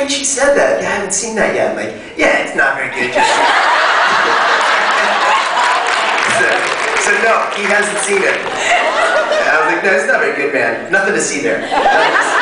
right, she said that. Yeah, I haven't seen that yet. I'm like, yeah, it's not very good, just so no, he hasn't seen it. I was like, no, it's not very good, man. Nothing to see there.